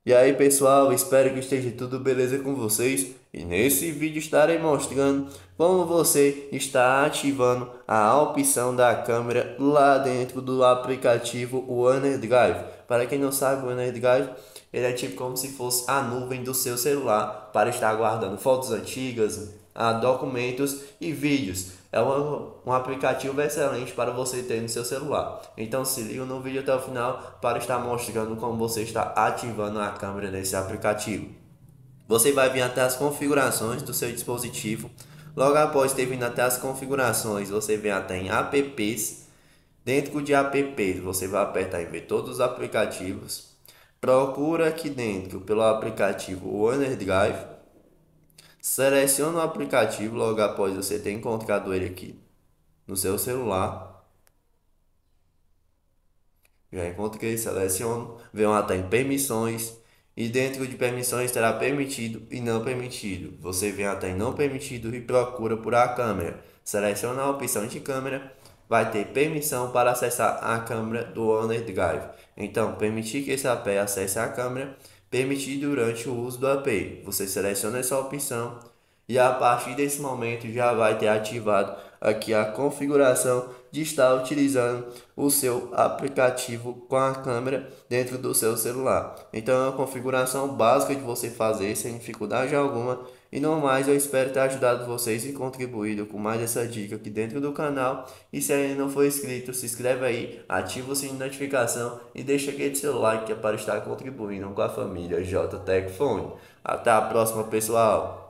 E aí pessoal, espero que esteja tudo beleza com vocês. E nesse vídeo estarei mostrando como você está ativando a opção da câmera lá dentro do aplicativo OneDrive. Para quem não sabe, o OneDrive ele é tipo como se fosse a nuvem do seu celular para estar guardando fotos antigas, documentos e vídeos. É um aplicativo excelente para você ter no seu celular. Então se liga no vídeo até o final para estar mostrando como você está ativando a câmera desse aplicativo. Você vai vir até as configurações do seu dispositivo. Logo após ter vindo até as configurações, você vem até em apps. Dentro de apps, você vai apertar em ver todos os aplicativos. Procura aqui dentro pelo aplicativo OneDrive. Seleciona o aplicativo logo após você ter encontrado ele aqui no seu celular. Já encontrei, seleciono, venho até em permissões e dentro de permissões terá permitido e não permitido. Você vem até em não permitido e procura por a câmera. Seleciona a opção de câmera, vai ter permissão para acessar a câmera do OneDrive. Então, permitir que esse AP acesse a câmera, permitir durante o uso do AP. Você seleciona essa opção e a partir desse momento já vai ter ativado aqui a configuração de estar utilizando o seu aplicativo com a câmera dentro do seu celular. Então é uma configuração básica de você fazer sem dificuldade alguma. E no mais, eu espero ter ajudado vocês e contribuído com mais essa dica aqui dentro do canal. E se ainda não for inscrito, se inscreve aí, ativa o sininho de notificação e deixa aquele seu like que é para estar contribuindo com a família J Tech Fone. Até a próxima, pessoal!